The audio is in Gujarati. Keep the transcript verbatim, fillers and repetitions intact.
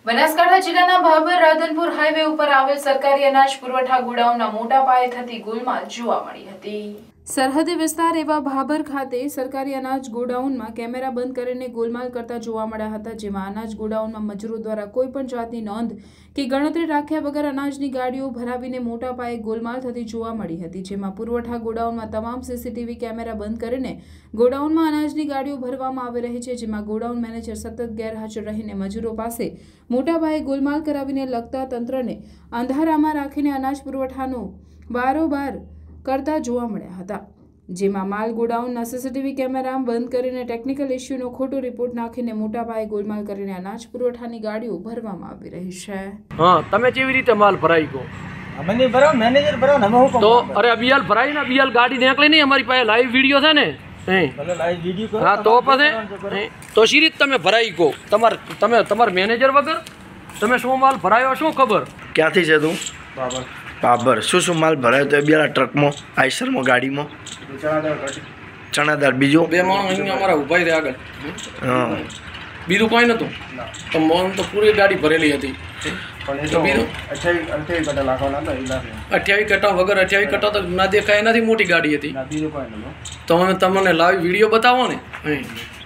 બનાસકાંઠા જિલ્લાના ભાભર રાધનપુર હાઈવે ઉપર આવેલ સરકારી અનાજ પુરવઠા ગોડાઉનના મોટા પાયે થતી ગોલમાલ જોવા મળી હતી। સરહદી વિસ્તાર એવા ભાભર ખાતે સરકારી અનાજ ગોડાઉનમાં કેમેરા બંધ કરીને ગોલમાલ કરતા જોવા મળ્યા હતા, જેમાં અનાજ ગોડાઉનમાં મજૂરો દ્વારા કોઈ પણ જાતની નોંધ કે ગણતરી રાખ્યા વગર અનાજની ગાડીઓ ભરાવીને મોટા પાયે ગોલમાલ થતી જોવા મળી હતી, જેમાં પુરવઠા ગોડાઉનમાં તમામ સીસીટીવી કેમેરા બંધ કરીને ગોડાઉનમાં અનાજની ગાડીઓ ભરવામાં આવી રહી છે, જેમાં ગોડાઉન મેનેજર સતત ગેરહાજર રહીને મજૂરો પાસે મોટા પાયે ગોલમાલ કરાવીને લગતા તંત્રને અંધારામાં રાખીને અનાજ પુરવઠાનો બારોબાર કરતા જોવા મળ્યા હતા, જેમાં માલ ગોડાઉનના સીસીટીવી કેમેરા બંધ કરીને ટેકનિકલ ઇસ્યુનો ખોટો રિપોર્ટ નાખીને મોટા પાયે ગોલમાલ કરીને અનાજ પુરવઠાની ગાડીઓ ભરવામાં આવી રહી છે। હા, તમે કેવી રીતે માલ ભરાઈ ગયો? મને ભરો મેનેજર ભરો ને હું તો અરે અબિયાલ ભરાઈ ને અબિયાલ ગાડી નીકળી નહીં, અમારી પાસે લાઈવ વિડિયો છે ને। ભલે લાઈવ વિડિયો કરો। હા, તો પછી તો શી રીતે તમે ભરાઈ ગયો? તમાર તમે તમાર મેનેજર વગર તમે શું માલ ભરાયો, શું ખબર? ક્યાંથી છે તું? બાબર બાબર શું શું માલ ભરાયો તો બે ટ્રકમાં, આઈસરમાં, ગાડીમાં? ચણા દાળ બીજું બે માણસ અહીંયા અમારા ઉભા રહ્યા આગળ, હા, બીજું કોઈ નતું? તો મોન તો પૂરી ગાડી ભરેલી હતી, અઠ્યાવીસ કટા વગર અઠ્યાવીસ કટા તો ના દેખાય, એનાથી મોટી ગાડી હતી। તો અમે તમને લાઈવ વિડીયો બતાવો ને।